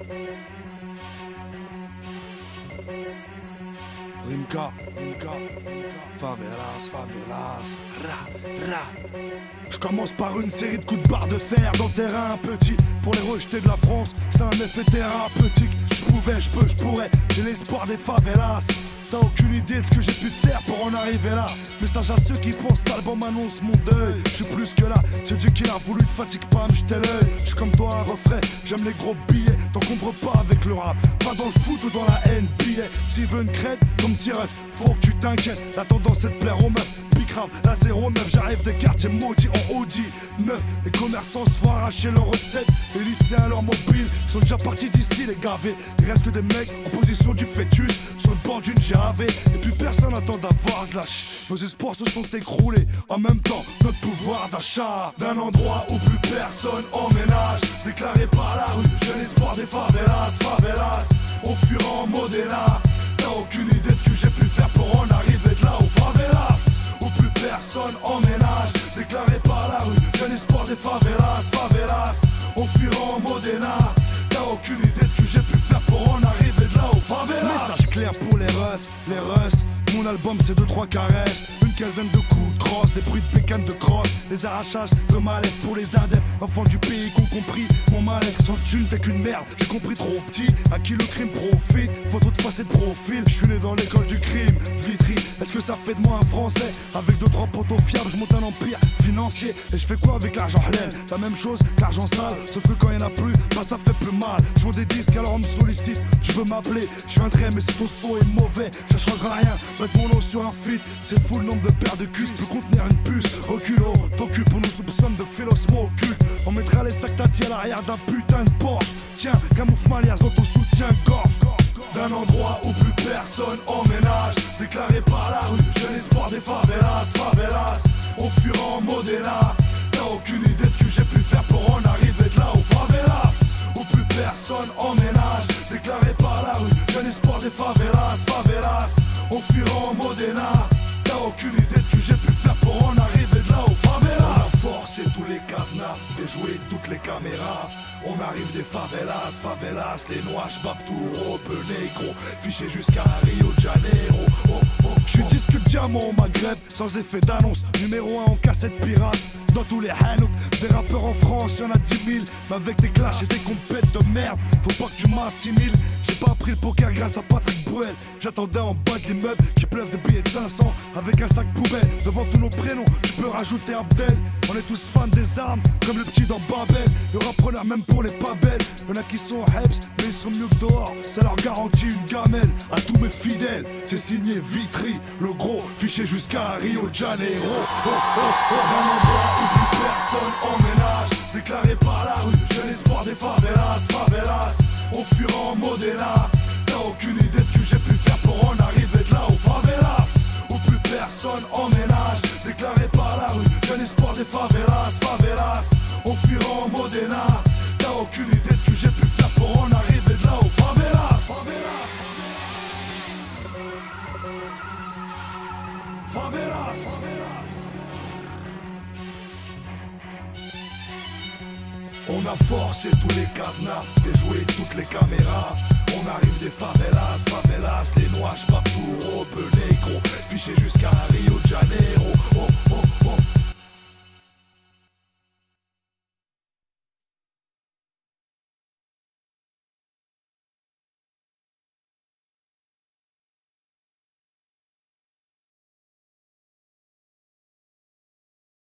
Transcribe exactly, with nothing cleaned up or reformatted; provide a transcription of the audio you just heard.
Rimka, Rimka, favelas, favelas, ra, ra. Je commence par une série de coups de barre de fer dans le terrain petit. Pour les rejetés de la France, c'est un effet thérapeutique. Je pouvais, je peux, je pourrais, j'ai l'espoir des favelas. T'as aucune idée de ce que j'ai pu faire pour en arriver là. Message à ceux qui pensent que l'album annonce mon deuil. Je suis plus que là, c'est Dieu qui l'a voulu, te fatigue pas, me jeter l'œil. Je suis comme toi un refrain, j'aime les gros billets. T'encombre pas avec le rap, pas dans le foot ou dans la N B A. S'il veut une crête, comme petit ref, faut que tu t'inquiètes. La tendance c'est de plaire aux meufs. Grave, la zéro neuf, j'arrive des quartiers maudits en Audi neuf. Les commerçants se font arracher leurs recettes. Les lycéens leurs mobiles sont déjà partis d'ici les gavés. Il reste que des mecs en position du fœtus sur le bord d'une G A V. Et puis personne n'attend d'avoir de la ch. Nos espoirs se sont écroulés. En même temps, notre pouvoir d'achat d'un endroit où plus personne emménage. Déclaré par la rue, jeune espoir des favelas, favelas. On fuira en Modena. T'as aucune idée de ce que j'ai pu faire pour en arriver de là aux favelas. Personne en ménage, déclaré par la rue. Jeune espoir des favelas, favelas. On fuira en Modena. T'as aucune idée de ce que j'ai pu faire pour en arriver de là aux favelas. Message clair pour les refs, les russes. Mon album c'est deux trois caresses, une quinzaine de coups de crosse, des bruits de bécanes de crosse, des arrachages de mal-être pour les adeptes, enfants du pays qui ont compris mon mal-être. Sans thune t'es qu'une merde, j'ai compris trop petit, à qui le crime profite, photo de face et de profil. Je suis né dans l'école du crime, Vitry, est-ce que ça fait de moi un français? Avec deux trois poteaux fiables, je monte un empire financier. Et je fais quoi avec l'argent halal? La même chose qu'argent sale, sauf que quand y'en a plus, bah ça fait plus mal. Je vends des disques alors on me sollicite, tu peux m'appeler, je viendrai mais si ton son est mauvais, ça changera rien. Mettre mon nom sur un feed, c'est fou le nombre de paires de cuisses peut contenir une puce. Reculo, t'occupe, on nous soupçonne de philosophie occulte. On mettra les sacs tati à l'arrière d'un putain de Porsche. Tiens, camoufle ma liaison, ton soutien-gorge. D'un endroit où plus personne emménage, déclaré par la rue, jeune espoir des favelas, favelas. On fuira en Modena. T'as aucune idée de ce que j'ai pu faire pour en arriver de là aux favelas. Où plus personne emménage, déclaré par la rue, jeune espoir des favelas, favelas. On fuira en Modena. T'as aucune idée de ce que j'ai pu faire pour en arriver de là aux favelas. On a forcé tous les cadenas, déjoué toutes les caméras. On arrive des favelas, favelas, les noirs, Babtouro, peu négro, fiché jusqu'à Rio de Janeiro. Oh, oh, oh. J'suis disque diamant au Maghreb, sans effet d'annonce, numéro un en cassette pirate. Dans tous les hanout, des rappeurs en France, y'en a dix mille. Mais avec des clashs et des compètes de merde, faut pas que tu m'assimiles. J'ai pas appris le poker grâce à Patrick Bruel. J'attendais en bas de l'immeuble qui pleuve des billets de cinq cents. Avec un sac poubelle, devant tous nos prénoms, tu peux rajouter Abdel. On est tous fans des armes, comme le petit dans Babel. Y'aura preneur même pour les pas belles. Y'en a qui sont Hebs, mais ils sont mieux que dehors. Ça leur garantit une gamelle à tous mes fidèles. C'est signé Vitry, le gros, fiché jusqu'à Rio de Janeiro. Oh, oh, oh, d'un endroit où plus personne emménage, déclaré par la rue, jeune espoir des favelas, favelas. On fuira en Modena. T'as aucune idée de ce que j'ai pu faire pour en arriver de là aux favelas. Où plus personne emménage, déclaré par la rue, jeune espoir des favelas, favelas. On fuira en Modena. T'as aucune idée de ce que j'ai pu faire pour en arriver de là aux favelas. Favelas, favelas. On a forcé tous les cadenas, déjoué toutes les caméras. On arrive des favelas, favelas, les noirs, Babtouro, peu négro, fiché jusqu'à Rio de Janeiro.